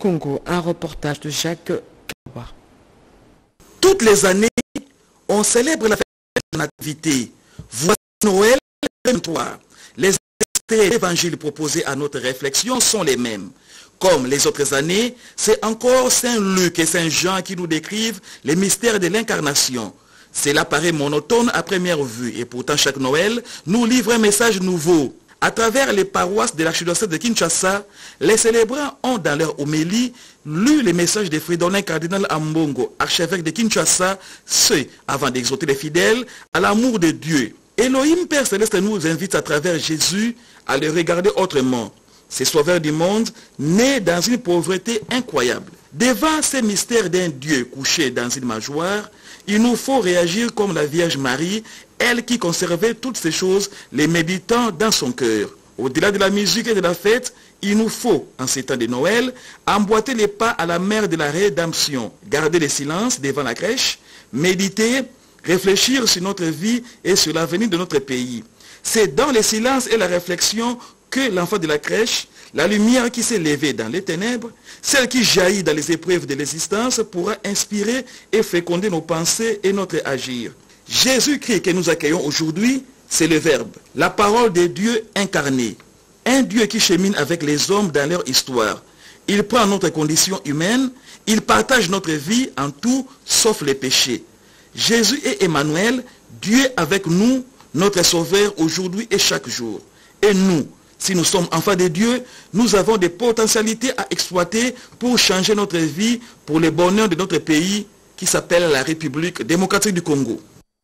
Congo, un reportage de Jacques Kawa. Toutes les années, on célèbre la fête de la Nativité. Voici Noël 23. Les évangiles proposés à notre réflexion sont les mêmes. Comme les autres années, c'est encore Saint Luc et Saint Jean qui nous décrivent les mystères de l'incarnation. Cela paraît monotone à première vue et pourtant chaque Noël nous livre un message nouveau. À travers les paroisses de l'archidiocèse de Kinshasa, les célébrants ont dans leur homélie lu les messages de Fridolin cardinal Ambongo, archevêque de Kinshasa, ce avant d'exhorter les fidèles à l'amour de Dieu. Elohim Père Céleste nous invite à travers Jésus à le regarder autrement. C'est sauveur du monde, né dans une pauvreté incroyable. Devant ces mystères d'un Dieu couché dans une mangeoire, il nous faut réagir comme la Vierge Marie, elle qui conservait toutes ces choses, les méditant dans son cœur. Au-delà de la musique et de la fête, il nous faut, en ces temps de Noël, emboîter les pas à la mer de la rédemption, garder le silence devant la crèche, méditer, réfléchir sur notre vie et sur l'avenir de notre pays. C'est dans le silence et la réflexion que l'enfant de la crèche, la lumière qui s'est levée dans les ténèbres, celle qui jaillit dans les épreuves de l'existence, pourra inspirer et féconder nos pensées et notre agir. Jésus-Christ que nous accueillons aujourd'hui, c'est le Verbe, la parole de Dieu incarné. Un Dieu qui chemine avec les hommes dans leur histoire. Il prend notre condition humaine, il partage notre vie en tout sauf les péchés. Jésus est Emmanuel, Dieu avec nous, notre Sauveur aujourd'hui et chaque jour. Et nous, si nous sommes enfants de Dieu, nous avons des potentialités à exploiter pour changer notre vie, pour le bonheur de notre pays qui s'appelle la République démocratique du Congo.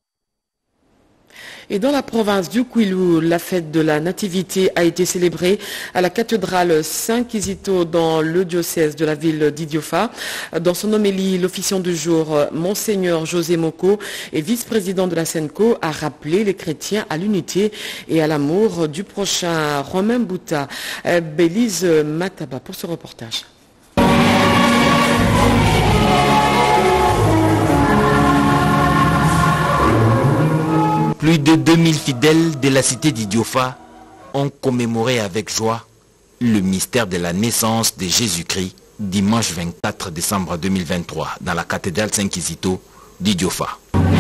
Et dans la province du Kwilu, la fête de la Nativité a été célébrée à la cathédrale Saint-Kizito dans le diocèse de la ville d'Idiofa. Dans son homélie, l'officiant du jour, Monseigneur José Moko, et vice-président de la SENCO, a rappelé les chrétiens à l'unité et à l'amour du prochain. Romain Bouta, Bélise Mataba pour ce reportage. Plus de 2000 fidèles de la cité d'Idiofa ont commémoré avec joie le mystère de la naissance de Jésus-Christ dimanche 24 décembre 2023 dans la cathédrale Saint-Kizito d'Idiofa.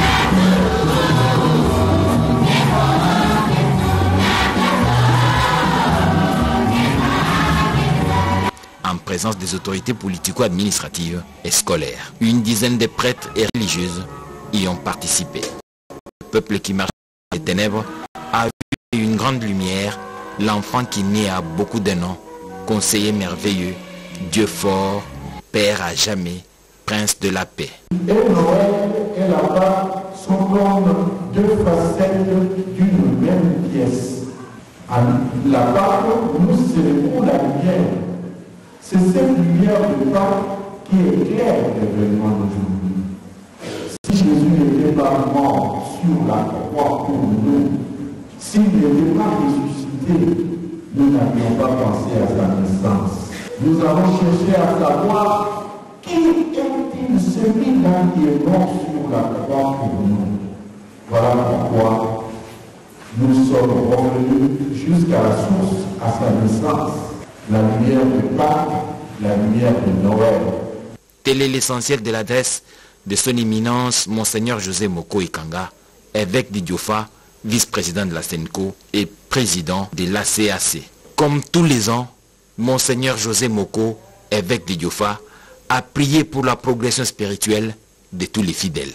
En présence des autorités politico-administratives et scolaires, une dizaine de prêtres et religieuses y ont participé. Le peuple qui marche dans les ténèbres a vu une grande lumière, l'enfant qui naît a beaucoup de noms, conseiller merveilleux, Dieu fort, Père à jamais, Prince de la paix. Et Noël et la Pâque sont comme deux facettes d'une même pièce. La Pâque, nous célébrons la lumière. C'est cette lumière de Pâque qui éclaire l'événement d'aujourd'hui. Si Jésus n'était pas mort sur la croix pour nous, s'il n'était pas ressuscité, nous n'avions pas pensé à sa naissance. Nous avons cherché à savoir qui est-il celui-là qui est mort sur la croix pour nous. Voilà pourquoi nous sommes revenus jusqu'à la source, à sa naissance, la lumière de Pâques, la lumière de Noël. Tel est l'essentiel de l'adresse de son éminence Monseigneur José Moko Ikanga, évêque d'Idiofa, vice-président de la SENCO et président de l'ACAC. Comme tous les ans, Monseigneur José Moko, évêque d'Idiofa, a prié pour la progression spirituelle de tous les fidèles.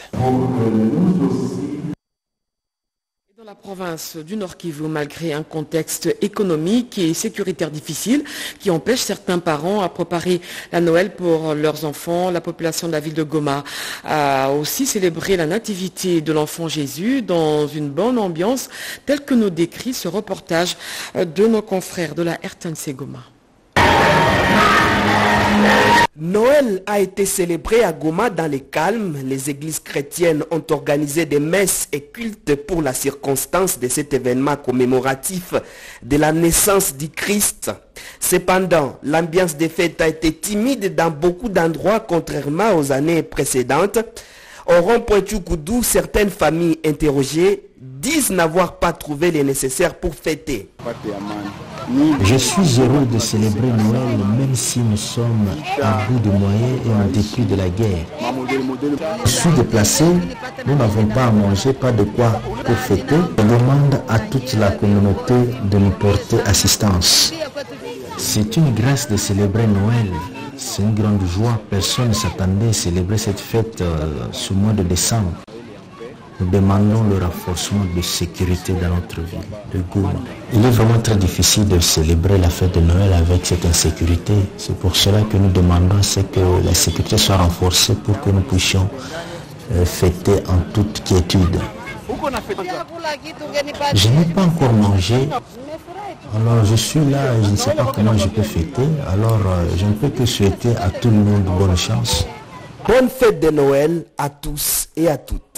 Dans la province du Nord Kivu, malgré un contexte économique et sécuritaire difficile qui empêche certains parents à préparer la Noël pour leurs enfants, la population de la ville de Goma a aussi célébré la nativité de l'enfant Jésus dans une bonne ambiance, telle que nous décrit ce reportage de nos confrères de la RTNC Goma. Noël a été célébré à Goma dans le calme. Les églises chrétiennes ont organisé des messes et cultes pour la circonstance de cet événement commémoratif de la naissance du Christ. Cependant, l'ambiance des fêtes a été timide dans beaucoup d'endroits contrairement aux années précédentes. Au rond-point Tchoukoudou, certaines familles interrogées disent n'avoir pas trouvé les nécessaires pour fêter. Je suis heureux de célébrer Noël même si nous sommes à bout de moyens et en dépit de la guerre. Je suis déplacé, nous n'avons pas à manger, pas de quoi pour fêter. Je demande à toute la communauté de nous porter assistance. C'est une grâce de célébrer Noël. C'est une grande joie. Personne ne s'attendait à célébrer cette fête ce mois de décembre. Nous demandons le renforcement de sécurité dans notre ville de Goma. Il est vraiment très difficile de célébrer la fête de Noël avec cette insécurité. C'est pour cela que nous demandons que la sécurité soit renforcée pour que nous puissions fêter en toute quiétude. Je n'ai pas encore mangé. Alors je suis là, je ne sais pas comment je peux fêter. Alors je ne peux que souhaiter à tout le monde bonne chance. Bonne fête de Noël à tous et à toutes.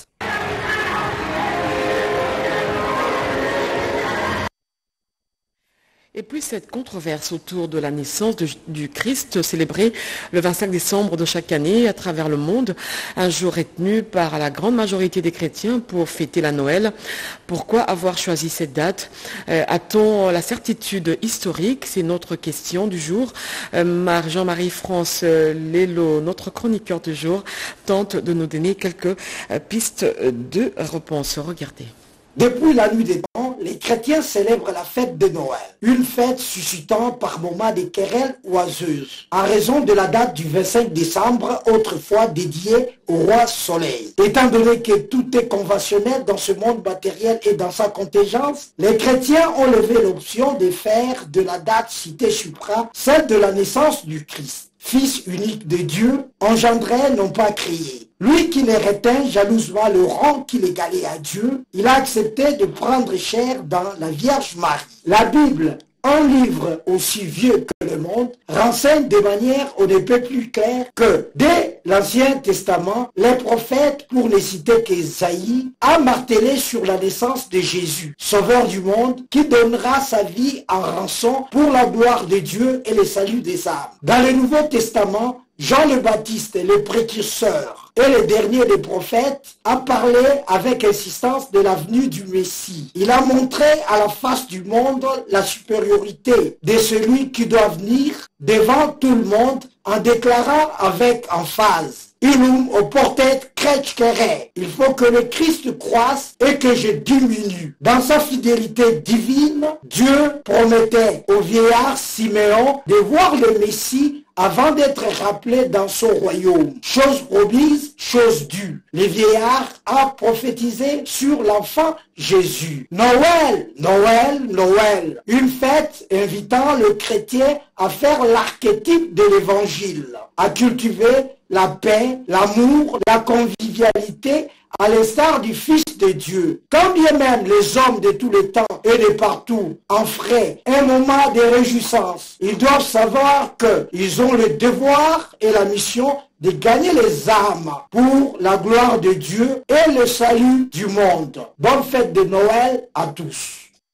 Et puis cette controverse autour de la naissance du Christ célébrée le 25 décembre de chaque année à travers le monde, un jour retenu par la grande majorité des chrétiens pour fêter la Noël. Pourquoi avoir choisi cette date? A-t-on la certitude historique? C'est notre question du jour. Jean-Marie France Lelo, notre chroniqueur du jour, tente de nous donner quelques pistes de réponse. Regardez. Depuis la nuit des temps, les chrétiens célèbrent la fête de Noël, une fête suscitant par moments des querelles oiseuses, en raison de la date du 25 décembre, autrefois dédiée au roi Soleil. Étant donné que tout est conventionnel dans ce monde matériel et dans sa contingence, les chrétiens ont levé l'option de faire de la date citée supra celle de la naissance du Christ, Fils unique de Dieu, engendré non pas créé. Lui qui les retint jalousement le rang qu'il égalait à Dieu, il a accepté de prendre chair dans la Vierge Marie. La Bible, un livre aussi vieux que le monde, renseigne de manière on ne peut plus claire que dès l'Ancien Testament, les prophètes, pour ne citer qu'Ésaïe, a martelé sur la naissance de Jésus, sauveur du monde, qui donnera sa vie en rançon pour la gloire de Dieu et le salut des âmes. Dans le Nouveau Testament, Jean le Baptiste, le précurseur et le dernier des prophètes, a parlé avec insistance de la venue du Messie. Il a montré à la face du monde la supériorité de celui qui doit venir devant tout le monde en déclarant avec emphase: Illum oportet crescere. Il faut que le Christ croisse et que je diminue. Dans sa fidélité divine, Dieu promettait au vieillard Siméon de voir le Messie avant d'être rappelé dans son royaume. Chose promise, chose due. Le vieillard a prophétisé sur l'enfant Jésus. Noël, Noël, Noël. Une fête invitant le chrétien à faire l'archétype de l'évangile, à cultiver la paix, l'amour, la convivialité, à l'instar du Fils de Dieu. Quand bien même les hommes de tous les temps et de partout en feraient un moment de réjouissance, ils doivent savoir qu'ils ont le devoir et la mission de gagner les âmes pour la gloire de Dieu et le salut du monde. Bonne fête de Noël à tous.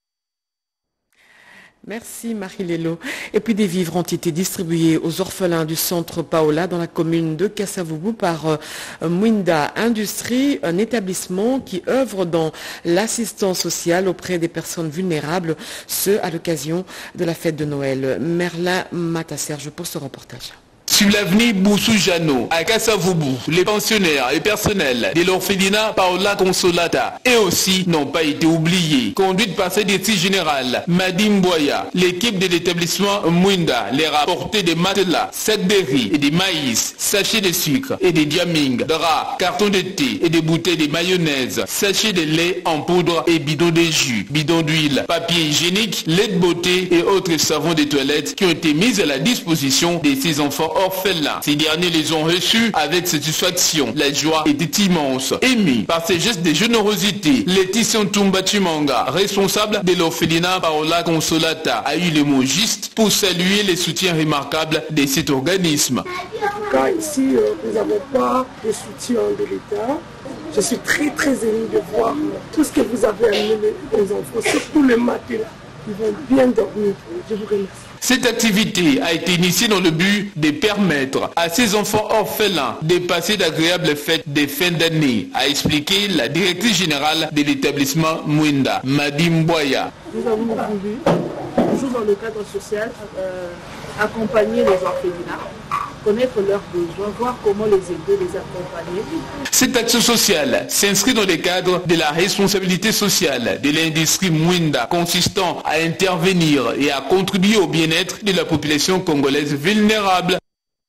Merci Marie-Lélo. Et puis des vivres ont été distribués aux orphelins du centre Paola dans la commune de Kasavubu par Mwinda Industrie, un établissement qui œuvre dans l'assistance sociale auprès des personnes vulnérables, ce à l'occasion de la fête de Noël. Merlin Matasserge pour ce reportage. Sur l'avenue Boussou-Jano, à Kasavubu, les pensionnaires et personnels de l'orphelinat Paola Consolata et aussi n'ont pas été oubliés. Conduite par sa directrice générale, Madim Boya, l'équipe de l'établissement Mwinda leur a apporté des matelas, sacs de riz et des maïs, sachets de sucre et des diaming, draps, cartons de thé et des bouteilles de mayonnaise, sachets de lait en poudre et bidons de jus, bidons d'huile, papier hygiénique, lait de beauté et autres savons de toilette qui ont été mis à la disposition de ces enfants orphelins. Ces derniers les ont reçus avec satisfaction. La joie était immense. Émis par ces gestes de générosité, Laetitia Ntumba Chimanga, responsable de l'orphelinat Paola Consolata, a eu le mot juste pour saluer les soutiens remarquables de cet organisme. En tout cas, ici, nous n'avons pas de soutien de l'État. Je suis très émue de voir tout ce que vous avez amené aux enfants, surtout les matelas. Ils vont bien dormir. Je vous remercie. Cette activité a été initiée dans le but de permettre à ces enfants orphelins de passer d'agréables fêtes de fin d'année, a expliqué la directrice générale de l'établissement Mwinda, Madim Boya. Nous avons voulu toujours dans le cadre social, accompagner les orphelinats, connaître leurs besoins, voir comment les aider, les accompagner. Cette action sociale s'inscrit dans le cadre de la responsabilité sociale de l'industrie Mwinda, consistant à intervenir et à contribuer au bien-être de la population congolaise vulnérable.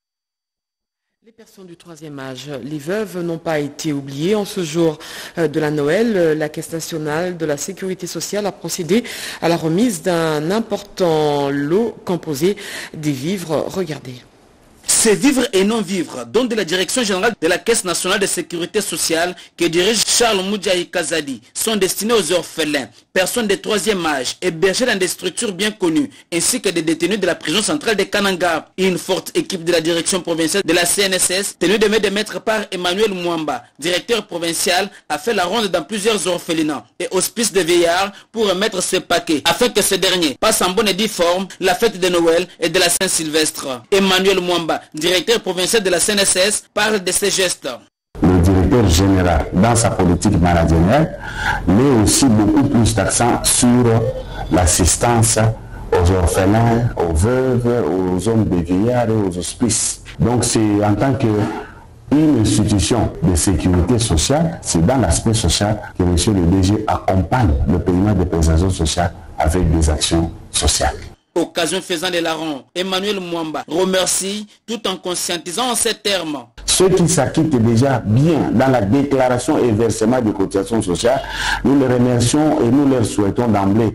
Les personnes du troisième âge, les veuves n'ont pas été oubliées. En ce jour de la Noël, la Caisse nationale de la sécurité sociale a procédé à la remise d'un important lot composé des vivres. Regardez. Ces vivres et non-vivres, dont de la Direction générale de la Caisse nationale de sécurité sociale que dirige Charles Moudjaï Kazadi, sont destinés aux orphelins, personnes de troisième âge, hébergés dans des structures bien connues, ainsi que des détenus de la prison centrale de Kananga. Une forte équipe de la Direction provinciale de la CNSS, tenue de main de maître par Emmanuel Mwamba, directeur provincial, a fait la ronde dans plusieurs orphelinats et hospices de vieillards pour remettre ce paquet, afin que ces derniers passent en bonne et due forme la fête de Noël et de la Saint-Sylvestre. Emmanuel Mwamba, directeur provincial de la CNSS, parle de ces gestes. Le directeur général, dans sa politique managériale, met aussi beaucoup plus d'accent sur l'assistance aux orphelins, aux veuves, aux hommes de vieillards et aux hospices. Donc c'est en tant qu'une institution de sécurité sociale, c'est dans l'aspect social que M. le DG accompagne le paiement des prestations sociales avec des actions sociales. Occasion faisant des larrons, Emmanuel Mwamba remercie tout en conscientisant en ces termes. Ceux qui s'acquittent déjà bien dans la déclaration et versement de cotisations sociales, nous les remercions et nous leur souhaitons d'emblée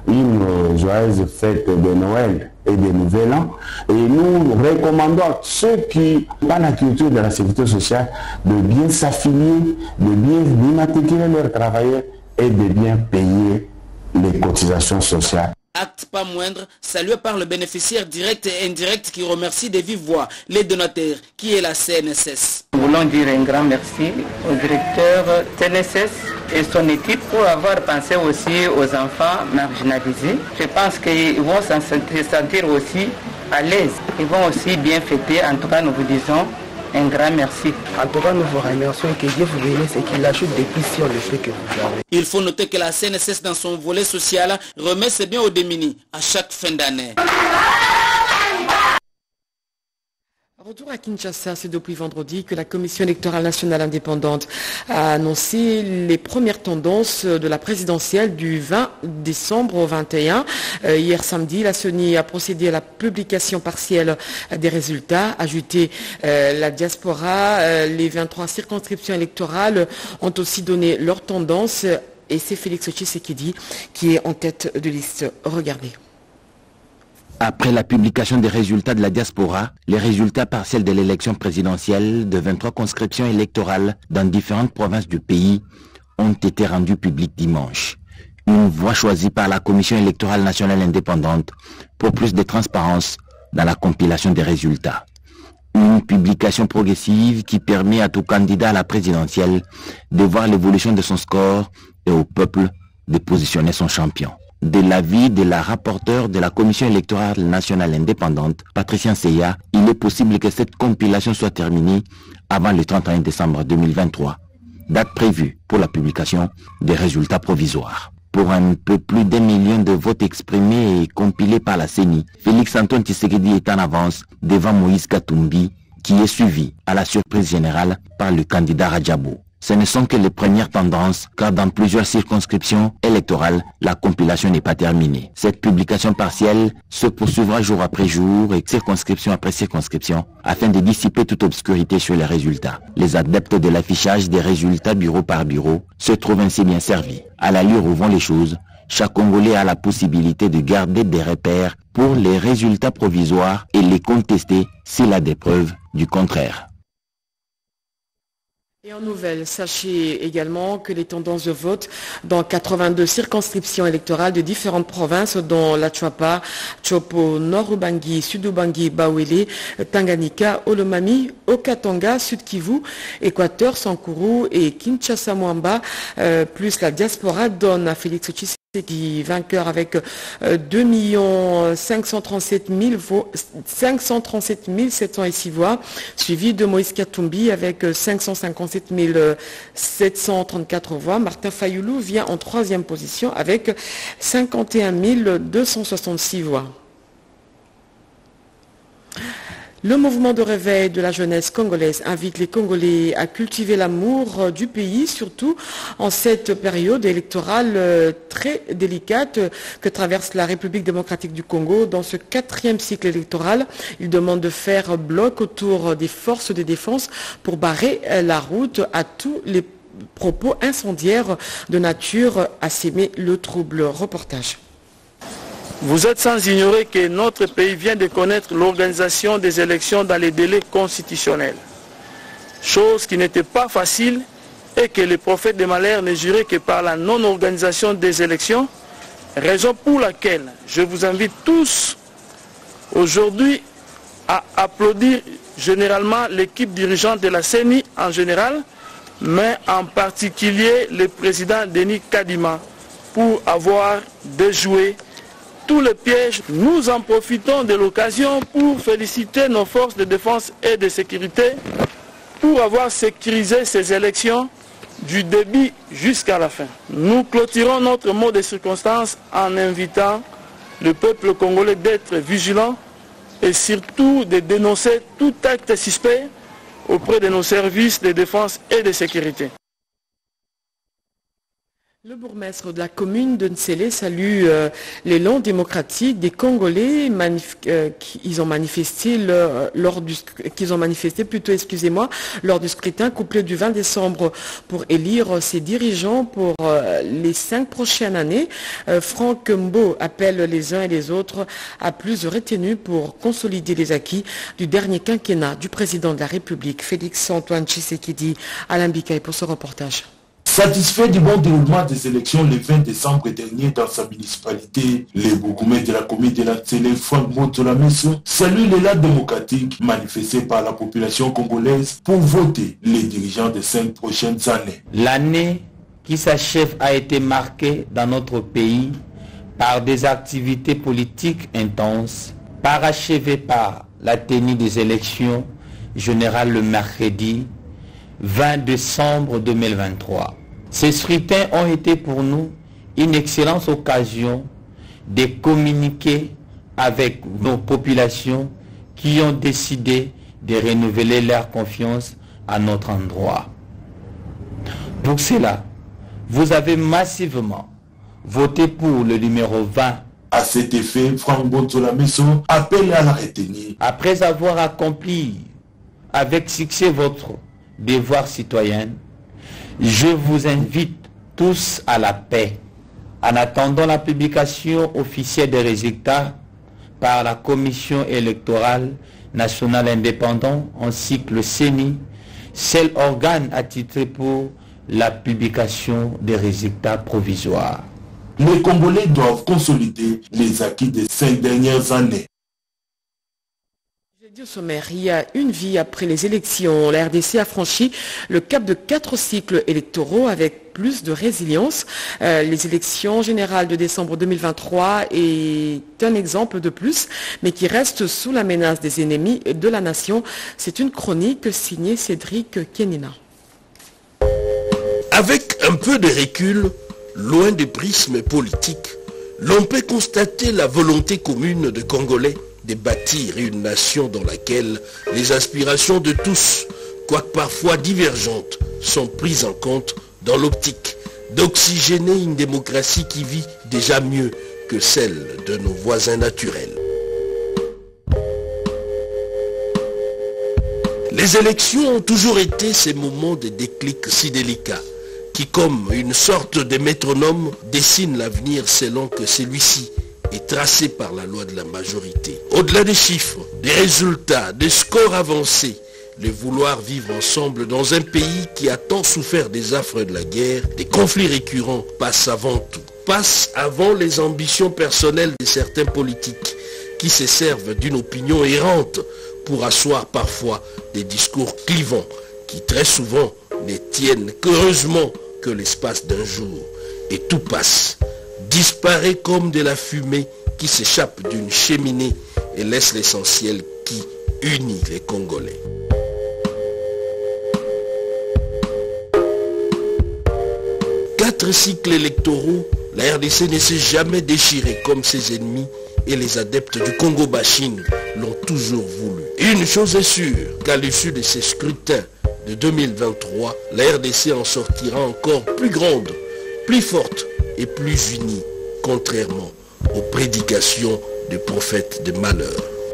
une joyeuse fête de Noël et de Nouvel An. Et nous recommandons à ceux qui, par la culture de la sécurité sociale, de bien s'affilier, de bien immatriculer leurs travailleurs et de bien payer les cotisations sociales. Acte pas moindre, salué par le bénéficiaire direct et indirect qui remercie de vive voix les donateurs qui est la CNSS. Nous voulons dire un grand merci au directeur CNSS et son équipe pour avoir pensé aussi aux enfants marginalisés. Je pense qu'ils vont se sentir aussi à l'aise. Ils vont aussi bien fêter. En tout cas, nous vous disons un grand merci. En tout cas, nous vous remercions, que Dieu vous bénisse et qu'il ajoute des prix sur le fait que vous avez. Il faut noter que la CNSS, dans son volet social, remet ses biens aux démunis à chaque fin d'année. Retour à Kinshasa, c'est depuis vendredi que la Commission électorale nationale indépendante a annoncé les premières tendances de la présidentielle du 20 décembre au 21. Hier samedi, la CENI a procédé à la publication partielle des résultats. Ajouté la diaspora, les 23 circonscriptions électorales ont aussi donné leurs tendances et c'est Félix Tshisekedi qui est en tête de liste. Regardez. Après la publication des résultats de la diaspora, les résultats partiels de l'élection présidentielle de 23 conscriptions électorales dans différentes provinces du pays ont été rendus publics dimanche. Une voie choisie par la Commission électorale nationale indépendante pour plus de transparence dans la compilation des résultats. Une publication progressive qui permet à tout candidat à la présidentielle de voir l'évolution de son score et au peuple de positionner son champion. De l'avis de la rapporteure de la Commission électorale nationale indépendante, Patricia Seya, il est possible que cette compilation soit terminée avant le 31 décembre 2023, date prévue pour la publication des résultats provisoires. Pour un peu plus d'1 million de votes exprimés et compilés par la CENI, Félix-Antoine Tshisekedi est en avance devant Moïse Katumbi, qui est suivi à la surprise générale par le candidat Radjabou. Ce ne sont que les premières tendances, car dans plusieurs circonscriptions électorales, la compilation n'est pas terminée. Cette publication partielle se poursuivra jour après jour et circonscription après circonscription, afin de dissiper toute obscurité sur les résultats. Les adeptes de l'affichage des résultats bureau par bureau se trouvent ainsi bien servis. À l'allure où vont les choses, chaque Congolais a la possibilité de garder des repères pour les résultats provisoires et les contester s'il a des preuves du contraire. Et en nouvelle, sachez également que les tendances de vote dans 82 circonscriptions électorales de différentes provinces, dont la Chouapa, Chopo, Nord-Ubangi, Sud-Ubangi, Bawele, Tanganyika, Olomami, Okatanga, Sud-Kivu, Équateur, Sankuru et Kinshasa-Mwamba, plus la diaspora, donne à Félix Tshisekedi qui vainqueur avec 2 537 706 voix, suivi de Moïse Katumbi avec 557 734 voix. Martin Fayoulou vient en 3e position avec 51 266 voix. Le mouvement de réveil de la jeunesse congolaise invite les Congolais à cultiver l'amour du pays, surtout en cette période électorale très délicate que traverse la République démocratique du Congo. Dans ce 4e cycle électoral, il demande de faire bloc autour des forces de défense pour barrer la route à tous les propos incendiaires de nature à s'aimer le trouble. Reportage. Vous êtes sans ignorer que notre pays vient de connaître l'organisation des élections dans les délais constitutionnels. Chose qui n'était pas facile et que les prophètes de malheur ne juraient que par la non-organisation des élections, raison pour laquelle je vous invite tous aujourd'hui à applaudir généralement l'équipe dirigeante de la CENI en général, mais en particulier le président Denis Kadima pour avoir déjoué tous les pièges. Nous en profitons de l'occasion pour féliciter nos forces de défense et de sécurité pour avoir sécurisé ces élections du début jusqu'à la fin. Nous clôturons notre mot de circonstance en invitant le peuple congolais d'être vigilant et surtout de dénoncer tout acte suspect auprès de nos services de défense et de sécurité. Le bourgmestre de la commune de Nsele salue l'élan démocratique des Congolais qu'ils ont manifesté lors du scrutin couplé du 20 décembre pour élire ses dirigeants pour les 5 prochaines années. Franck Mbo appelle les uns et les autres à plus de retenue pour consolider les acquis du dernier quinquennat du président de la République, Félix-Antoine Tshisekedi. Alain Bikaï pour ce reportage. Satisfait du bon déroulement des élections le 20 décembre dernier dans sa municipalité, le bourgmestre de la commune de Nsele, Franck Motolameso, salue l'élan démocratique manifesté par la population congolaise pour voter les dirigeants des 5 prochaines années. L'année qui s'achève a été marquée dans notre pays par des activités politiques intenses, parachevées par la tenue des élections générales le mercredi 20 décembre 2023. Ces scrutins ont été pour nous une excellente occasion de communiquer avec nos populations qui ont décidé de renouveler leur confiance à notre endroit. Pour cela, vous avez massivement voté pour le numéro 20. À cet effet, Franck Motolameso appelle à la retenue. Après avoir accompli avec succès votre devoir citoyen, je vous invite tous à la paix. En attendant la publication officielle des résultats par la Commission électorale nationale indépendante ainsi que le CENI, seul organe attitré pour la publication des résultats provisoires. Les Congolais doivent consolider les acquis des 5 dernières années. Au sommaire, il y a une vie après les élections. La RDC a franchi le cap de 4 cycles électoraux avec plus de résilience. Les élections générales de décembre 2023 est un exemple de plus, mais qui reste sous la menace des ennemis de la nation. C'est une chronique signée Cédric Kenina. Avec un peu de recul, loin des prismes politiques, l'on peut constater la volonté commune de Congolais de bâtir une nation dans laquelle les aspirations de tous, quoique parfois divergentes, sont prises en compte dans l'optique d'oxygéner une démocratie qui vit déjà mieux que celle de nos voisins naturels. Les élections ont toujours été ces moments de déclic si délicats, qui comme une sorte de métronome dessinent l'avenir selon que celui-ci est tracé par la loi de la majorité. Au-delà des chiffres, des résultats, des scores avancés, le vouloir vivre ensemble dans un pays qui a tant souffert des affres de la guerre, des conflits récurrents, passe avant tout. Passe avant les ambitions personnelles de certains politiques qui se servent d'une opinion errante pour asseoir parfois des discours clivants qui très souvent ne tiennent qu'heureusement que l'espace d'un jour. Et tout passe disparaît comme de la fumée qui s'échappe d'une cheminée et laisse l'essentiel qui unit les Congolais. Quatre cycles électoraux, la RDC ne s'est jamais déchirée comme ses ennemis et les adeptes du Congo-bashing l'ont toujours voulu. Une chose est sûre, qu'à l'issue de ces scrutins de 2023, la RDC en sortira encore plus grande, plus forte et plus unie, contrairement aux prédications des prophètes de malheur.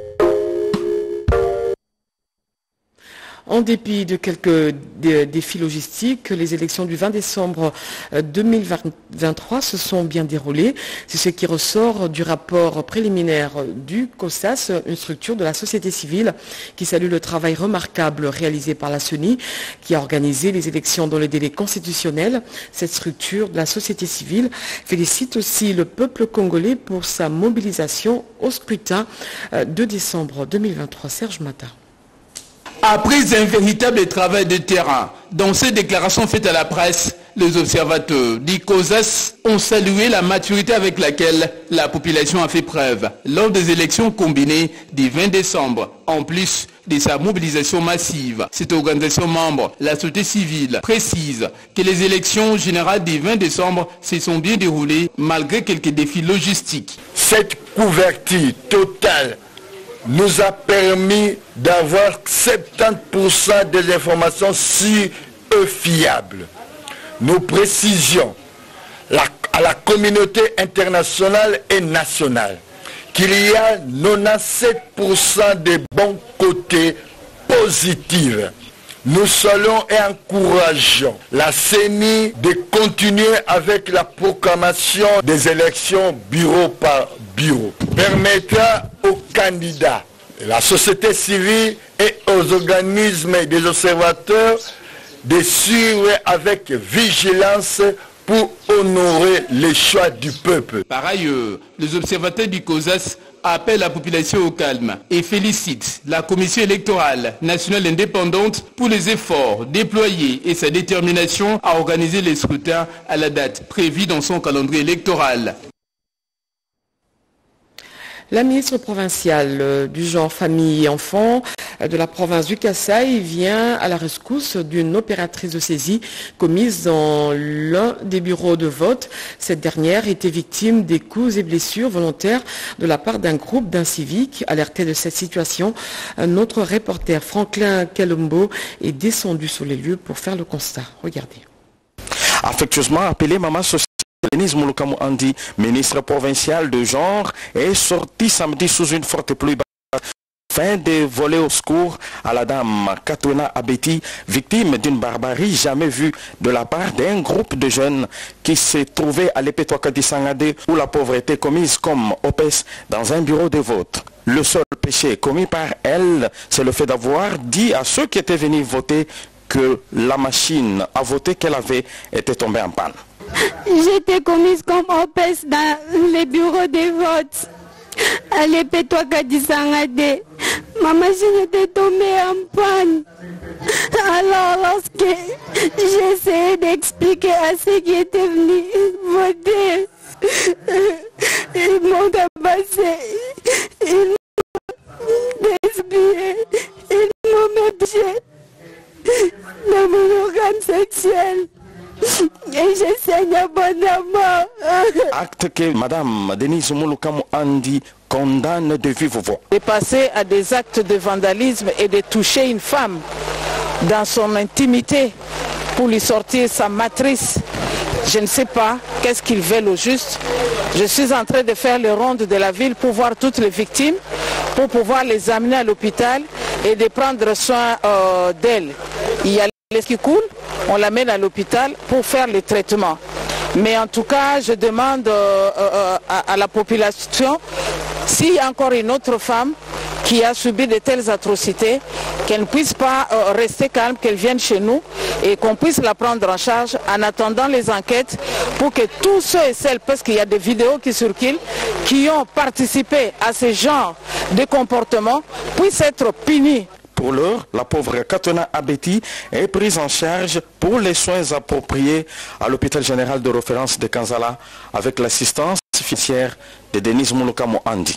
En dépit de quelques défis logistiques, les élections du 20 décembre 2023 se sont bien déroulées. C'est ce qui ressort du rapport préliminaire du COSAS, une structure de la société civile qui salue le travail remarquable réalisé par la CENI, qui a organisé les élections dans les délais constitutionnels. Cette structure de la société civile félicite aussi le peuple congolais pour sa mobilisation au scrutin de décembre 2023. Serge Mata. Après un véritable travail de terrain, dans ces déclarations faites à la presse, les observateurs du COSAS ont salué la maturité avec laquelle la population a fait preuve lors des élections combinées du 20 décembre, en plus de sa mobilisation massive. Cette organisation membre, la société civile, précise que les élections générales du 20 décembre se sont bien déroulées malgré quelques défis logistiques. Cette couverture totale nous a permis d'avoir 70% des informations sûres et fiables. Nous précisions à la communauté internationale et nationale qu'il y a 97% de bons côtés positifs. Nous saluons et encourageons la CENI de continuer avec la proclamation des élections bureau par bureau. Permettra aux candidats, la société civile et aux organismes des observateurs de suivre avec vigilance pour honorer les choix du peuple. Par ailleurs, les observateurs du COSAS appellent la population au calme et félicitent la Commission électorale nationale indépendante pour les efforts déployés et sa détermination à organiser les scrutins à la date prévue dans son calendrier électoral. La ministre provinciale du genre famille et enfants de la province du Kasaï vient à la rescousse d'une opératrice de saisie commise dans l'un des bureaux de vote. Cette dernière était victime des coups et blessures volontaires de la part d'un groupe d'inciviques. Alerté de cette situation, notre reporter Franklin Kalumbo est descendu sur les lieux pour faire le constat. Regardez. Affectueusement appelé Maman Sociale, Denise Mouloukamou Andi, ministre provincial de genre, est sorti samedi sous une forte pluie afin de voler au secours à la dame Katona Abeti, victime d'une barbarie jamais vue de la part d'un groupe de jeunes qui s'est trouvé à l'Epetouakadi-Sangade où la pauvreté commise comme OPES dans un bureau de vote. Le seul péché commis par elle, c'est le fait d'avoir dit à ceux qui étaient venus voter que la machine à voter qu'elle avait était tombée en panne. J'étais commise comme OPES dans les bureaux de vote à l'Epetouakadi-Sangade. Ma machine était tombée en panne. Alors lorsque j'ai essayé d'expliquer à ceux qui étaient venus voter, ils m'ont tabassé, ils m'ont déshabillé, ils m'ont mépris dans mon organe sexuel. Et je saigne abondamment. Acte que Madame Denise Mouloukamou Andi condamne de vive voix. De passer à des actes de vandalisme et de toucher une femme dans son intimité pour lui sortir sa matrice. Je ne sais pas qu'est-ce qu'ils veulent au juste. Je suis en train de faire le ronde de la ville pour voir toutes les victimes, pour pouvoir les amener à l'hôpital et de prendre soin d'elles. Il y a les qui coulent, on l'amène à l'hôpital pour faire le traitement. Mais en tout cas, je demande à la population, s'il y a encore une autre femme qui a subi de telles atrocités, qu'elle ne puisse pas rester calme, qu'elle vienne chez nous et qu'on puisse la prendre en charge en attendant les enquêtes pour que tous ceux et celles, parce qu'il y a des vidéos qui circulent, qui ont participé à ce genre de comportement, puissent être punis. Pour l'heure, la pauvre Katona Abeti est prise en charge pour les soins appropriés à l'hôpital général de référence de Kanzala avec l'assistance financière de Denise Moulokamo Andi.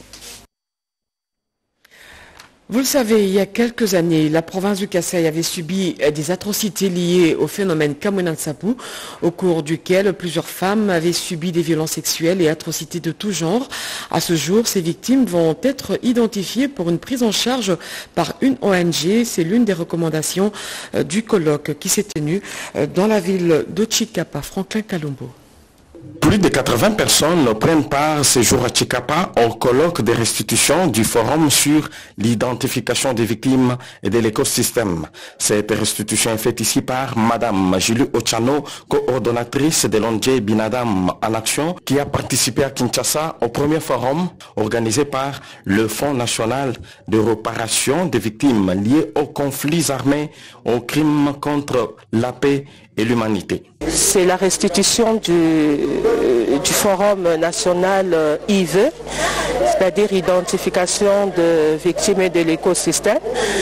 Vous le savez, il y a quelques années, la province du Kasaï avait subi des atrocités liées au phénomène Kamunan-Sapu, au cours duquel plusieurs femmes avaient subi des violences sexuelles et atrocités de tout genre. À ce jour, ces victimes vont être identifiées pour une prise en charge par une ONG. C'est l'une des recommandations du colloque qui s'est tenu dans la ville de Chikapa. Franklin Kalumbo. Plus de 80 personnes prennent part ce jour à Chikapa au colloque de restitution du forum sur l'identification des victimes et de l'écosystème. Cette restitution est faite ici par Madame Julie Ochano, coordonnatrice de l'ONG Binadam en Action, qui a participé à Kinshasa au premier forum organisé par le Fonds national de réparation des victimes liées aux conflits armés, aux crimes contre la paix et l'humanité. C'est la restitution du Forum national IVE, c'est-à-dire identification de victimes et de l'écosystème.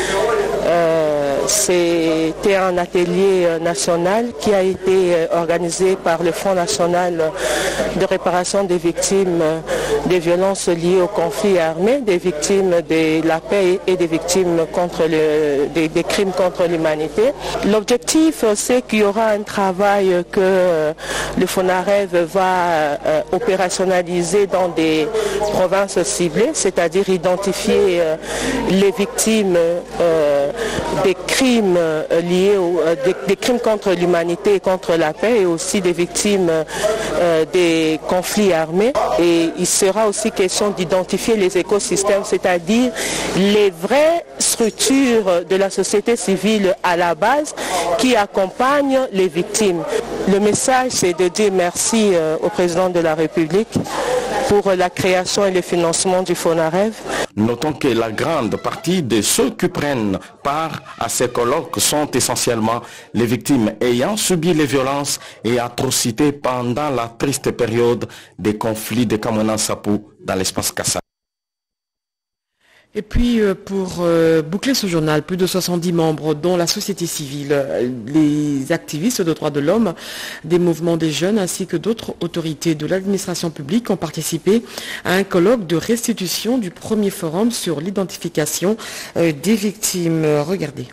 C'était un atelier national qui a été organisé par le Fonds national de réparation des victimes des violences liées aux conflits armés, des victimes de la paix et des victimes des crimes contre l'humanité. L'objectif, c'est qu'il y aura un travail que le FONAREV va opérationnaliser dans des provinces ciblées, c'est-à-dire identifier les victimes des crimes liés des crimes contre l'humanité et contre la paix, et aussi des victimes des conflits armés. Et il sera aussi question d'identifier les écosystèmes, c'est-à-dire les vraies structures de la société civile à la base qui accompagnent les victimes. Le message, c'est de dire merci au président de la République pour la création et le financement du FONAREV. Notons que la grande partie de ceux qui prennent part à ces colloques sont essentiellement les victimes ayant subi les violences et atrocités pendant la triste période des conflits de Kamunan-Sapu dans l'espace Kasaï. Et puis, pour boucler ce journal, plus de 70 membres, dont la société civile, les activistes de droits de l'homme, des mouvements des jeunes, ainsi que d'autres autorités de l'administration publique ont participé à un colloque de restitution du premier forum sur l'identification des victimes. Regardez.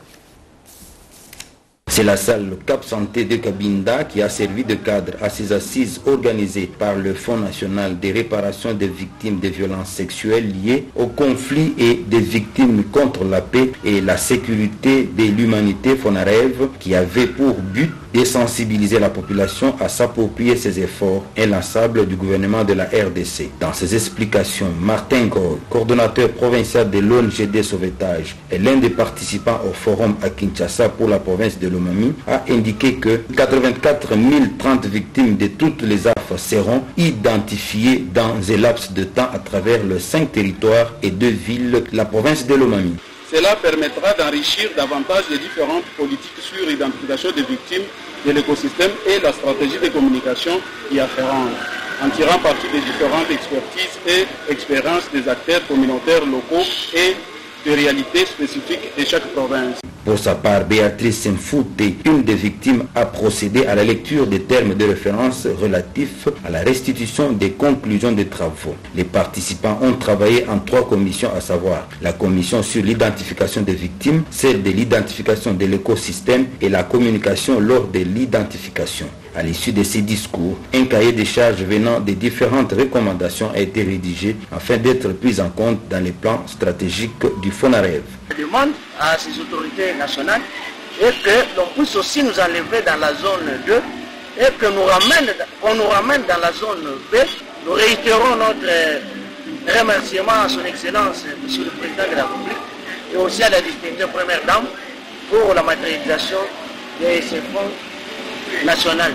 C'est la salle Cap Santé de Cabinda qui a servi de cadre à ces assises organisées par le Fonds national de réparation des victimes de violences sexuelles liées au conflit et des victimes contre la paix et la sécurité de l'humanité FONAREV, qui avait pour but de sensibiliser la population à s'approprier ces efforts inlassables du gouvernement de la RDC. Dans ses explications, Martin Goy, coordonnateur provincial de l'ONG Sauvetage et l'un des participants au forum à Kinshasa pour la province de l'Omami, a indiqué que 84 030 victimes de toutes les affres seront identifiées dans un laps de temps à travers les 5 territoires et 2 villes de la province de l'Omami. Cela permettra d'enrichir davantage les différentes politiques sur l'identification des victimes de l'écosystème et la stratégie de communication y afférente, en tirant parti des différentes expertises et expériences des acteurs communautaires locaux et de réalités spécifiques de chaque province. Pour sa part, Béatrice Mfoute, une des victimes, a procédé à la lecture des termes de référence relatifs à la restitution des conclusions des travaux. Les participants ont travaillé en 3 commissions, à savoir la commission sur l'identification des victimes, celle de l'identification de l'écosystème et la communication lors de l'identification. À l'issue de ces discours, un cahier de charges venant des différentes recommandations a été rédigé afin d'être pris en compte dans les plans stratégiques du FONAREV. Je demande à ces autorités nationales et que l'on puisse aussi nous enlever dans la zone 2 et que on nous ramène dans la zone B. Nous réitérons notre remerciement à son Excellence, Monsieur le Président de la République, et aussi à la distinguée Première Dame pour la matérialisation de ces fonds nationaux.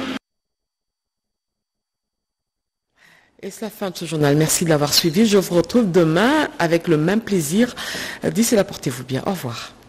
Et c'est la fin de ce journal. Merci de l'avoir suivi. Je vous retrouve demain avec le même plaisir. D'ici là, portez-vous bien. Au revoir.